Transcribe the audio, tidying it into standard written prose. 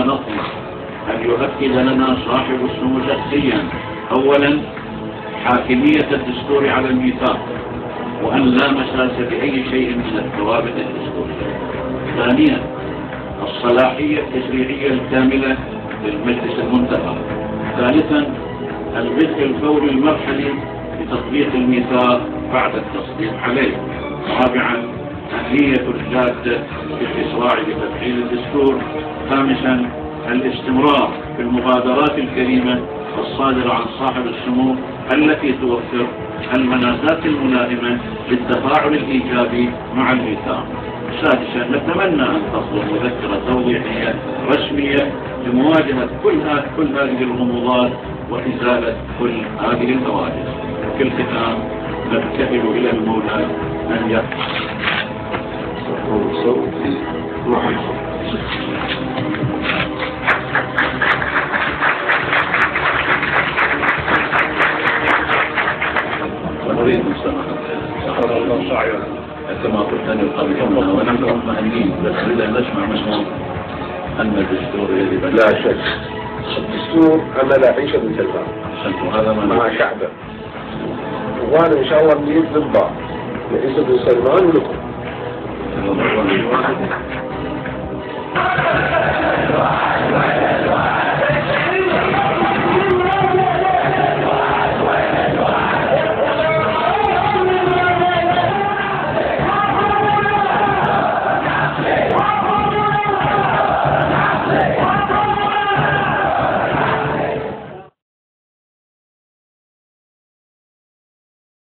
نطلب أن يؤكد لنا صاحب السمو شخصيا أولا حاكمية الدستور على الميثاق، وأن لا مساس بأي شيء من الثوابت الدستورية. ثانيا الصلاحية التشريعية الكاملة للمجلس المنتخب. ثالثا البدء الفوري المرحلي بتطبيق الميثاق بعد التصديق عليه. رابعا النية الجادة في الإسراع بتفعيل الدستور. خامسا الاستمرار في المبادرات الكريمة الصادرة عن صاحب السمو التي توفر المناسات الملائمة للتفاعل الإيجابي مع الميثاق. سادسا نتمنى أن تصدر مذكرة توضيحية رسمية لمواجهة كل هذه الغموضات وإزالة كل هذه الهواجس. وفي الختام نبتهل إلى المولى أن يحفظ. ونريد سماحة الله كما قلت أن يقبلنا ونحن مطمئنين، بس إذا نسمع مثلا أن الدستور يجب لا شك الدستور أمل عيشة بالجزائر هذا مع شعبه، وأنا إن شاء الله بنيت ضباط لعيسى بن سلمان ولكم.